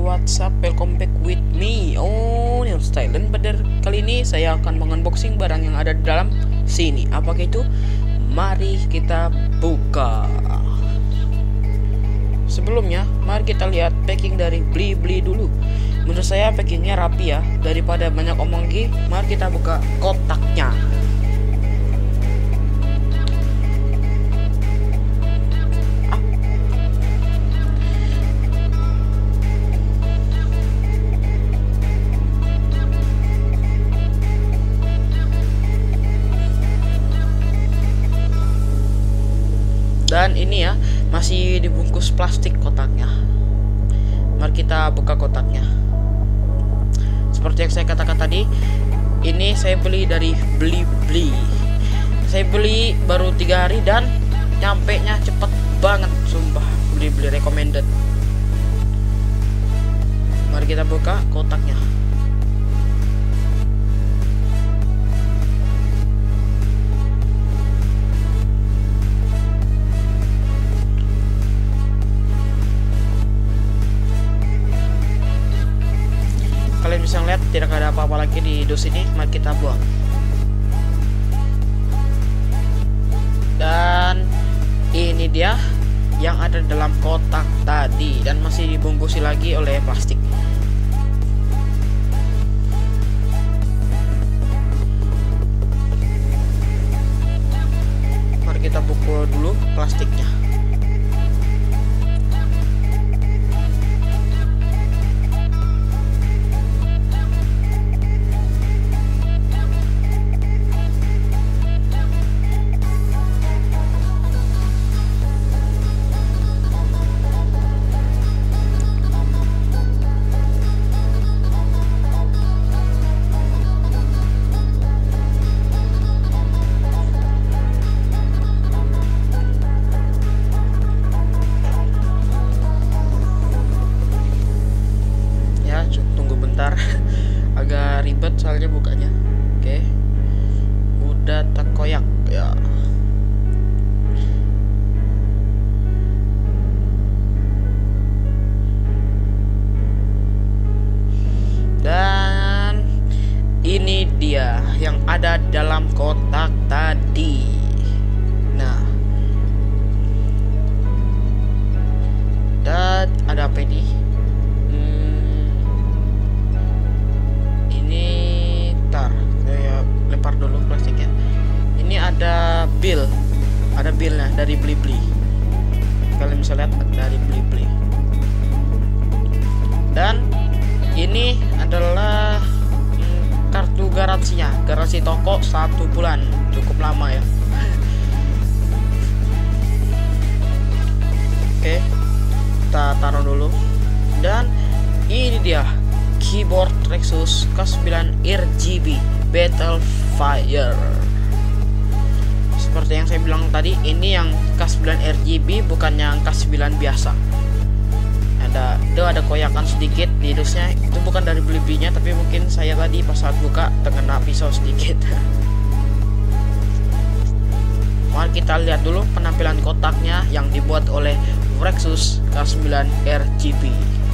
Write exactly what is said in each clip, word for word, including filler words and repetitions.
what's up, welcome back with me Oh, Neon Style. Dan pada kali ini saya akan mengunboxing barang yang ada di dalam sini. Apakah itu? Mari kita buka. Sebelumnya, mari kita lihat packing dari Blibli dulu. Menurut saya packingnya rapi ya. Daripada banyak omong lagi, mari kita buka kotaknya. Dan ini ya, masih dibungkus plastik kotaknya. Mari kita buka kotaknya. Seperti yang saya katakan tadi, ini saya beli dari Blibli. Saya beli baru tiga hari dan nyampe nya cepet banget, sumpah. Blibli recommended. Mari kita buka kotaknya. Kalian bisa lihat tidak ada apa-apa lagi di dus ini. Mari kita buang. Dan ini dia yang ada dalam kotak tadi dan masih dibungkusi lagi oleh plastik. Mari kita buka dulu plastiknya. Agak ribet soalnya bukanya. Oke, udah terkoyak ya. Dan ini dia yang ada dalam kotak tadi. Nah, dan ada apa ini? Dulu plastiknya. Ini ada bill, ada billnya dari Blibli. Kalian bisa lihat dari Blibli. Dan ini adalah hmm, kartu garansinya, garansi toko satu bulan, cukup lama ya. Oke, kita taruh dulu. Dan ini dia keyboard Rexus K sembilan R G B Battlefire. Seperti yang saya bilang tadi, ini yang K sembilan R G B, bukan yang K sembilan biasa. Ada itu ada koyakan sedikit di dusnya. Itu bukan dari Blibli-nya, tapi mungkin saya tadi pas saat buka terkena pisau sedikit. Mari kita lihat dulu penampilan kotaknya yang dibuat oleh Rexus K sembilan R G B.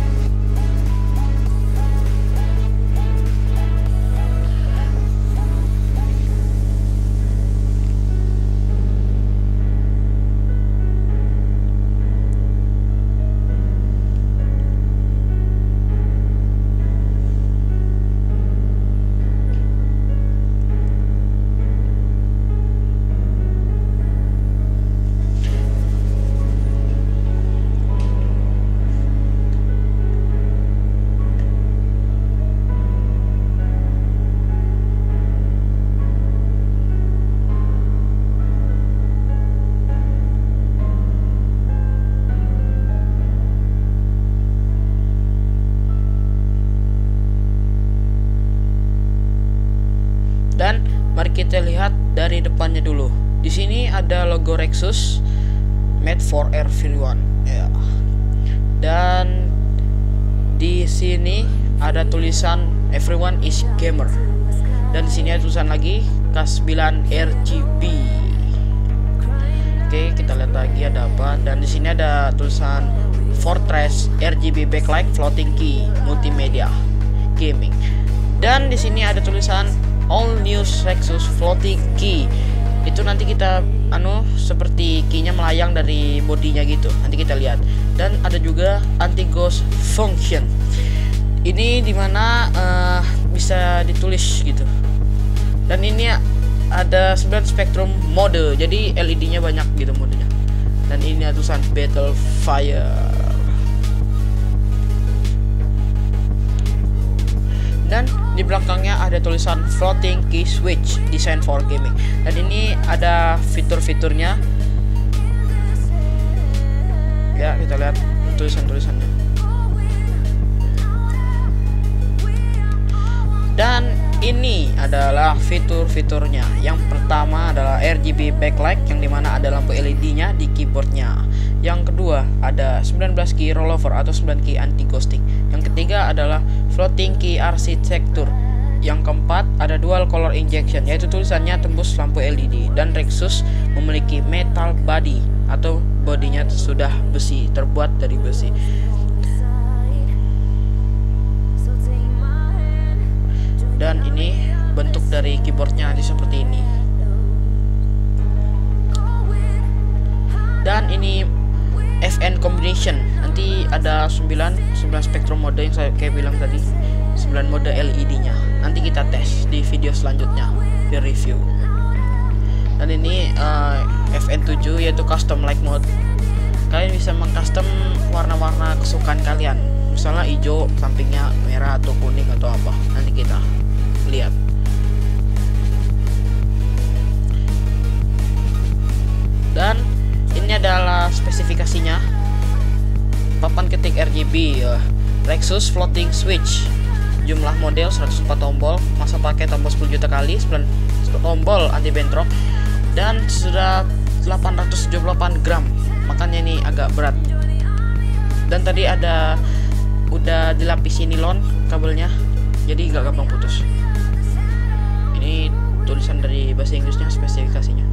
Dan mari kita lihat dari depannya dulu. Di sini ada logo Rexus, made for everyone. Ya. Dan di sini ada tulisan everyone is gamer. Dan di sini ada tulisan lagi K sembilan R G B. Oke, kita lihat lagi ada apa. Dan di sini ada tulisan Fortress R G B backlight floating key multimedia gaming. Dan di sini ada tulisan all new Rexus floating key. Itu nanti kita anu seperti keynya melayang dari bodinya gitu. Nanti kita lihat. Dan ada juga anti ghost function. Ini dimana uh, bisa ditulis gitu. Dan ini ada sembilan spektrum mode. Jadi L E D-nya banyak gitu modenya. Dan ini ada tulisan Battle Fire. Dan di belakangnya ada tulisan floating key switch design for gaming. Dan ini ada fitur-fiturnya. Ya, kita lihat tulisan-tulisannya. Dan ini adalah fitur-fiturnya. Yang pertama adalah R G B backlight, yang dimana ada lampu L E D-nya di keyboardnya. Yang kedua ada sembilan belas key rollover atau sembilan key anti ghosting. Yang ketiga adalah floating key architecture. Yang keempat ada dual color injection, yaitu tulisannya tembus lampu L E D. Dan Rexus memiliki metal body atau bodinya sudah besi, terbuat dari besi. Dan ini bentuk dari keyboardnya seperti ini. Dan ini F N combination. Nanti ada sembilan spektrum mode yang saya kayak bilang tadi. sembilan mode L E D-nya. Nanti kita tes di video selanjutnya, di review. Dan ini uh, F N tujuh yaitu custom light mode. Kalian bisa mengcustom warna-warna kesukaan kalian. Misalnya hijau, sampingnya merah atau kuning atau apa. Nanti kita lihat. Dan ini adalah spesifikasinya. Papan ketik R G B ya. Rexus floating switch. Jumlah model seratus empat tombol, masa pakai tombol sepuluh juta kali, sembilan tombol anti bentrok, dan sudah delapan ratus tujuh puluh delapan gram. Makanya ini agak berat. Dan tadi ada udah dilapisi nilon kabelnya, jadi nggak gampang putus. Ini tulisan dari bahasa Inggrisnya, spesifikasinya.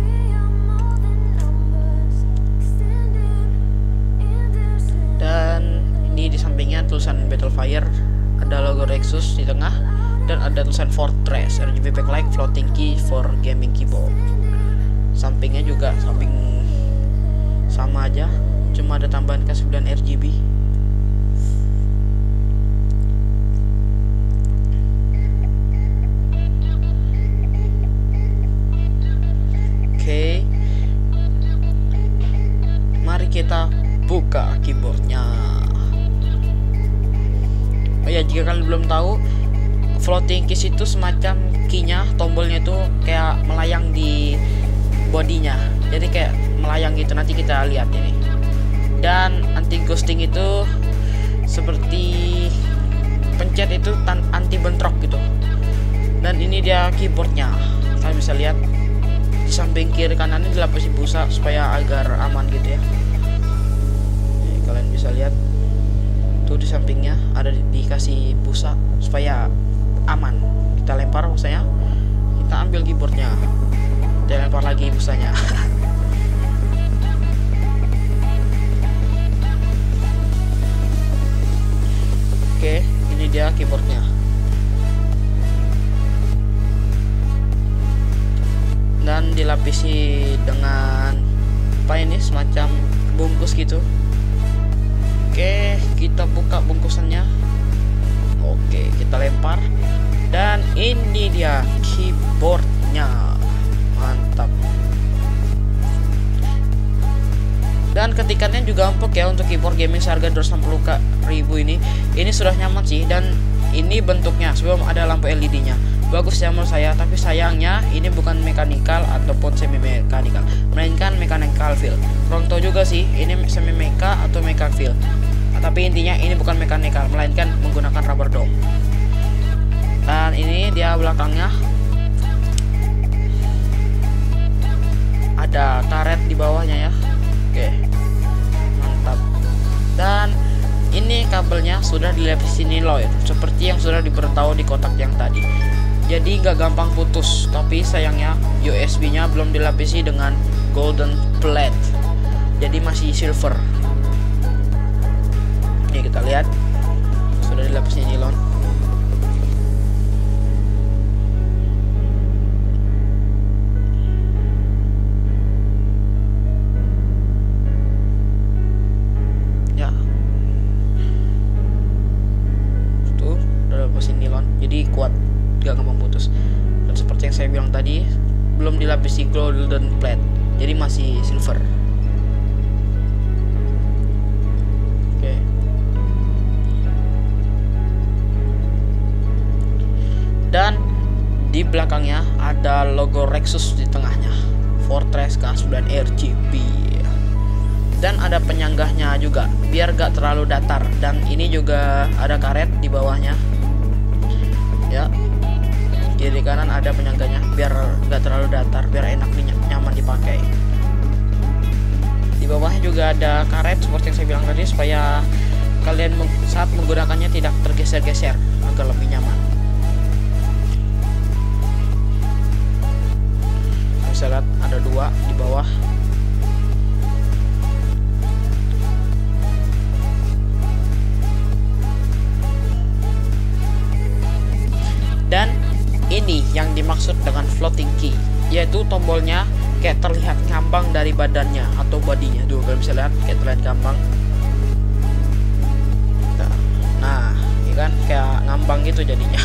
Dan ini di sampingnya tulisan Battle Fire, ada logo Rexus di tengah, dan ada tulisan Fortress R G B backlight floating key for gaming keyboard. Sampingnya juga samping sama aja, cuma ada tambahan K sembilan R G B. Oke, mari kita buka keyboardnya. Oh ya, jika kalian belum tahu, floating keys itu semacam keynya, tombolnya itu kayak melayang di bodinya, jadi kayak melayang gitu. Nanti kita lihat ini. Dan anti ghosting itu seperti pencet itu tan anti bentrok gitu. Dan ini dia keyboardnya, kalian bisa lihat di samping kiri kanan ini dilapisi busa supaya agar aman gitu ya. Nih, kalian bisa lihat tuh di sampingnya ada di, dikasih busa supaya aman. Kita lempar busanya, kita ambil keyboardnya, kita lempar lagi busanya. Oke, ini dia keyboardnya. Dan dilapisi dengan apa ini, semacam bungkus gitu. Oke, kita buka bungkusannya. Oke, kita lempar. Dan ini dia keyboardnya. Mantap. Dan ketikannya juga empuk ya untuk keyboard gaming seharga dua ratus enam puluh ribu ini. Ini sudah nyaman sih, dan ini bentuknya sebelum ada lampu L E D-nya. Bagus ya menurut saya, tapi sayangnya ini bukan mechanical ataupun semi mechanical, melainkan mechanical feel. Kurang tahu juga sih ini semi mecha atau mecha feel. Nah, tapi intinya ini bukan mechanical, melainkan menggunakan rubber dome. Dan ini dia belakangnya. Ada karet di bawahnya ya. Oke. Mantap. Dan ini kabelnya sudah dilapisi nilon seperti yang sudah diberitahu di kotak yang tadi. Jadi nggak gampang putus, tapi sayangnya U S B-nya belum dilapisi dengan golden plate, jadi masih silver. Nih kita lihat sudah dilapisi nilon. Ya, tuh udah dilapisi nilon, jadi kuat, gak gampang putus. Dan seperti yang saya bilang tadi, belum dilapisi golden plate, jadi masih silver. Dan di belakangnya ada logo Rexus di tengahnya, Fortress K sembilan R G B, dan ada penyanggahnya juga biar gak terlalu datar. Dan ini juga ada karet di bawahnya ya, kiri kanan ada penyangganya biar gak terlalu datar, biar enak nyaman dipakai. Di bawahnya juga ada karet seperti yang saya bilang tadi, supaya kalian saat menggunakannya tidak tergeser-geser, agar lebih nyaman. Bisa lihat ada dua di bawah. Dan ini yang dimaksud dengan floating key, yaitu tombolnya kayak terlihat ngambang dari badannya atau bodinya. Tuh kalian bisa lihat kayak terlihat ngambang. Nah, ini kan kayak ngambang gitu jadinya.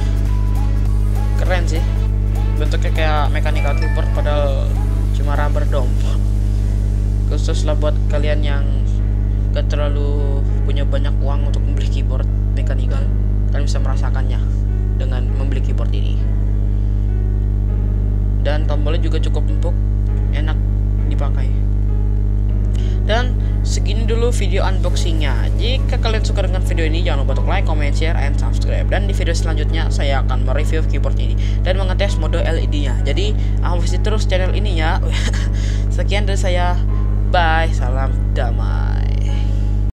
Keren sih. Bentuknya kayak mechanical keyboard padahal cuma rubber dome. Khusus lah buat kalian yang gak terlalu punya banyak uang untuk membeli keyboard mechanical, kalian bisa merasakannya dengan membeli keyboard ini. Dan tombolnya juga cukup empuk, enak dipakai. Dan segini dulu video unboxingnya. Jika kalian suka dengan video ini, jangan lupa untuk like, comment, share, and subscribe. Dan di video selanjutnya saya akan mereview keyboard ini dan mengetes mode L E D-nya. Jadi awasi terus channel ini ya. Sekian dari saya, bye, salam damai.